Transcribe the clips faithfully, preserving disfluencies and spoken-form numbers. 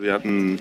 Wir hatten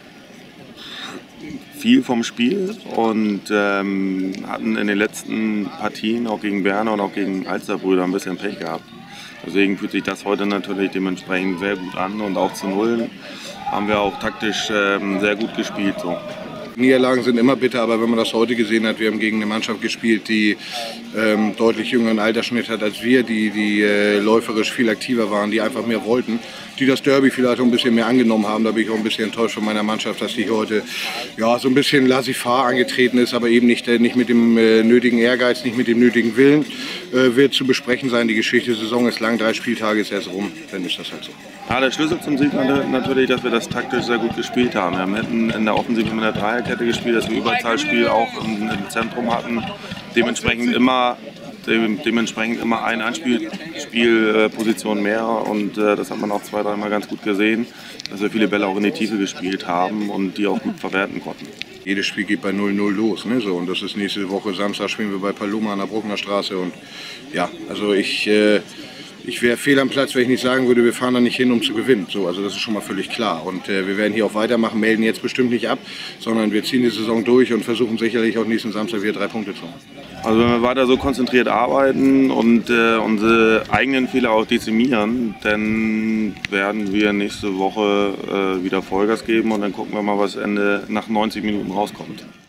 viel vom Spiel und ähm, hatten in den letzten Partien auch gegen Berner und auch gegen Alsterbrüder ein bisschen Pech gehabt. Deswegen fühlt sich das heute natürlich dementsprechend sehr gut an und auch zu Nullen haben wir auch taktisch ähm, sehr gut gespielt. So. Niederlagen sind immer bitter, aber wenn man das heute gesehen hat, wir haben gegen eine Mannschaft gespielt, die ähm, deutlich jüngeren Altersschnitt hat als wir, die, die äh, läuferisch viel aktiver waren, die einfach mehr wollten, die das Derby vielleicht auch ein bisschen mehr angenommen haben. Da bin ich auch ein bisschen enttäuscht von meiner Mannschaft, dass die heute ja, so ein bisschen laissez-faire angetreten ist, aber eben nicht, äh, nicht mit dem äh, nötigen Ehrgeiz, nicht mit dem nötigen Willen. Äh, wird zu besprechen sein, die Geschichte der Saison ist lang, drei Spieltage ist erst rum, dann ist das halt so. Ja, der Schlüssel zum Sieg war natürlich, dass wir das taktisch sehr gut gespielt haben. Wir hätten in der Offensive mit der Dreierkette gespielt, dass wir Überzahlspiel auch im, im Zentrum hatten. Dementsprechend immer, de, dementsprechend immer eine Anspielposition mehr und äh, das hat man auch zwei, dreimal ganz gut gesehen, dass wir viele Bälle auch in die Tiefe gespielt haben und die auch gut verwerten konnten. Jedes Spiel geht bei null null los, ne? So, und das ist nächste Woche Samstag spielen wir bei Paloma an der Bruckner Straße und ja, also ich... Äh, Ich wäre fehl am Platz, wenn ich nicht sagen würde, wir fahren da nicht hin, um zu gewinnen. So, also das ist schon mal völlig klar. Und äh, wir werden hier auch weitermachen, melden jetzt bestimmt nicht ab, sondern wir ziehen die Saison durch und versuchen sicherlich auch nächsten Samstag wieder drei Punkte zu holen. Also wenn wir weiter so konzentriert arbeiten und äh, unsere eigenen Fehler auch dezimieren, dann werden wir nächste Woche äh, wieder Vollgas geben und dann gucken wir mal, was Ende nach neunzig Minuten rauskommt.